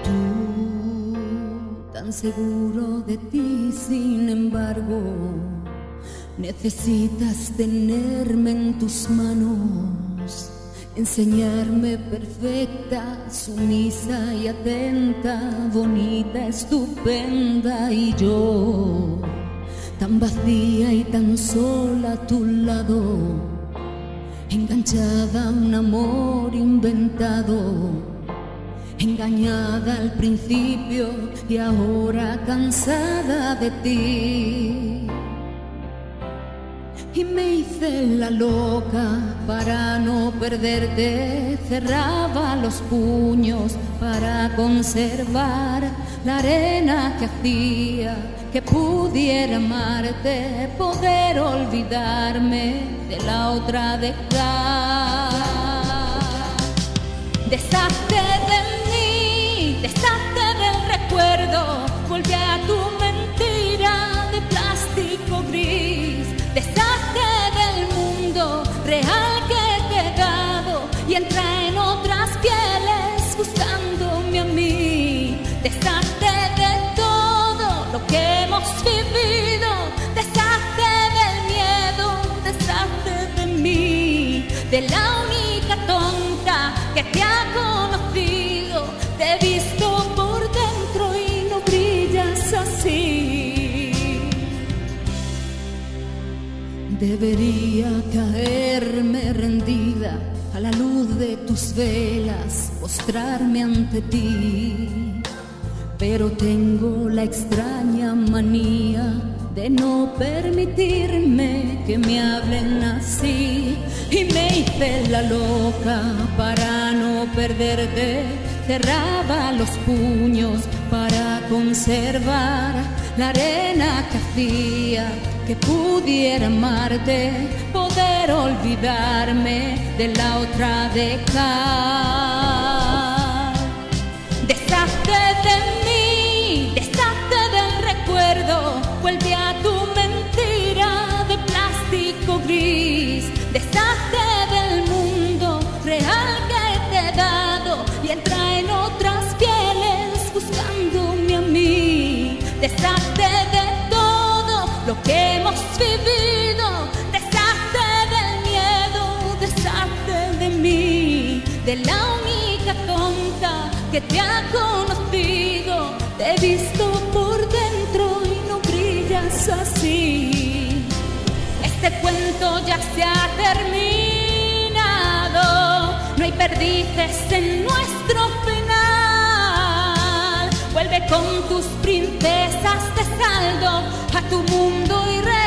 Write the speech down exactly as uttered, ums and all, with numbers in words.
Tú, tan seguro de ti, sin embargo, necesitas tenerme en tus manos, enseñarme perfecta, sumisa y atenta, bonita, estupenda, y yo, tan vacía y tan sola a tu lado, enganchada a un amor inventado, engañada al principio y ahora cansada de ti. Y me hice la loca para no perderte, cerraba los puños para conservar la arena que hacía que pudiera amarte, poder olvidarme de la otra, dejar. Deshazte de mí, deshazte del recuerdo, vuelve a tu mentira de plástico gris. Deshazte del mundo real que te he dado y entra en otras pieles buscándome a mí. Deshazte de todo lo que hemos vivido, deshazte del miedo, deshazte de mí, de la única tonta que te ha conocido. Te he visto por dentro y no brillas así. Debería caerme rendida a la luz de tus velas, postrarme ante ti, pero tengo la extraña manía de no permitirme que me hablen así. Y me hice la loca para no perderte, cerraba los puños para conservar la arena que hacía que pudiera amarte, poder olvidarme de la otra, dejar. Deshazte de mí, deshazte del recuerdo, vuelve a tu mentira de plástico gris. Deshazte del mundo real que te he dado y entra en otras pieles buscándome a mí. Deshazte de todo lo que hemos vivido, deshazte del miedo, deshazte de mí, de la única tonta que te ha conocido. Te he visto por dentro y no brillas así. Este cuento ya se ha terminado, no hay perdices en nuestro final. Vuelve con tus princesas de saldo a tu mundo irreal.